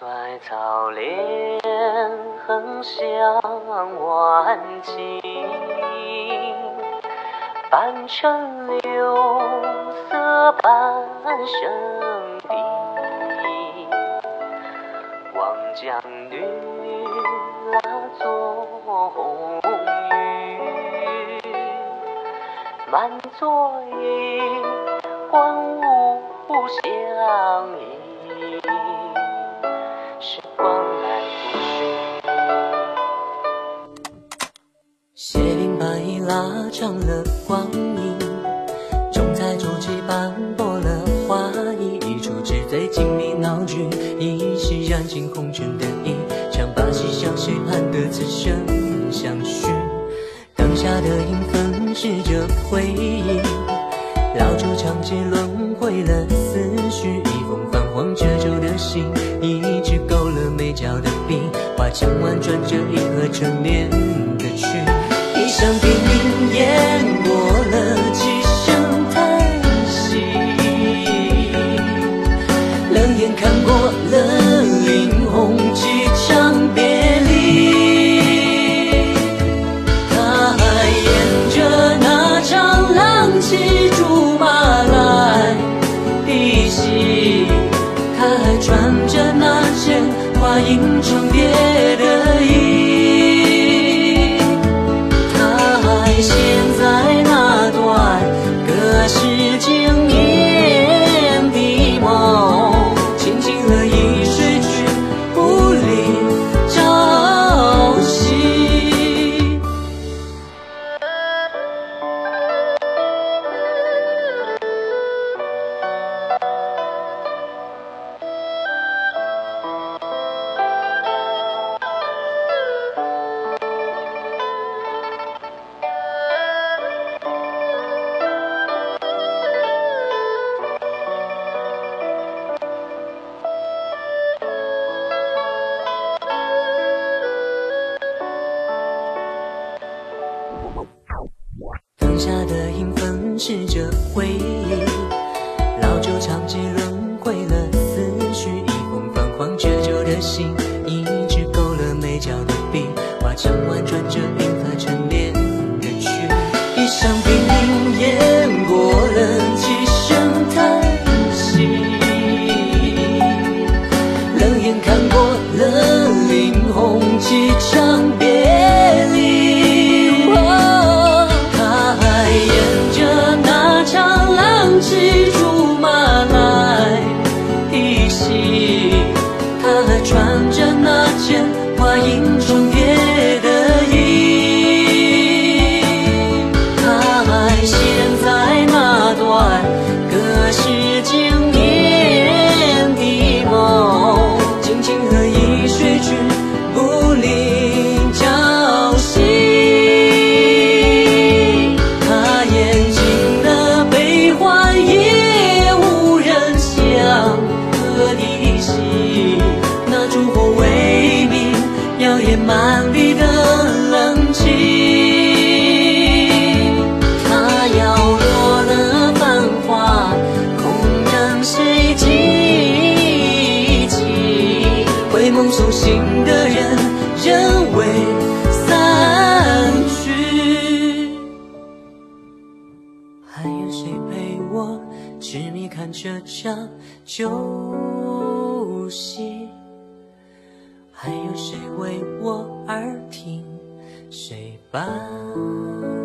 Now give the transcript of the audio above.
在草莲横向晚景，半城柳色半生地。望江女拉作红雨，满座椅，欢舞相依。时光来不去，斜林白衣拉长了光阴，重在竹枝斑驳了花意，一出纸醉金迷闹剧，一时燃尽红尘的一场把戏，向谁盼得此生相许？当下的影分饰着回忆，老旧长街轮回了思绪，一封泛黄褶皱的信，一支勾了眉角的笔，花腔婉转着银河沉淀的曲，一场电影演过了几声叹息，冷眼看过了林红几场别离，他还演着那场浪迹竹马来的戏，他还穿着那件花影重叠的衣，他还陷在那段隔世经年的梦，轻轻和一水去不离朝夕。当下的影分饰着回忆，老旧长街轮回了思绪，一封泛黄褶皱的信，一支勾了眉角的笔，花腔婉转着银河沉淀的曲，一场电影演过了几声叹息，冷眼看过了林红几场别离，他还演着那场浪迹竹马来的戏，他还穿着那件花影重叠的衣，他还陷在那段隔世经年的梦，轻轻和一水去不离朝夕。他眼睛的悲欢也无人相和的戏，那烛火微明，耀眼满地的冷清，他摇落了繁华，空任谁记起，回眸送行的人人未散去，还有谁陪我痴迷看这场旧戏，还有谁为我而听，谁伴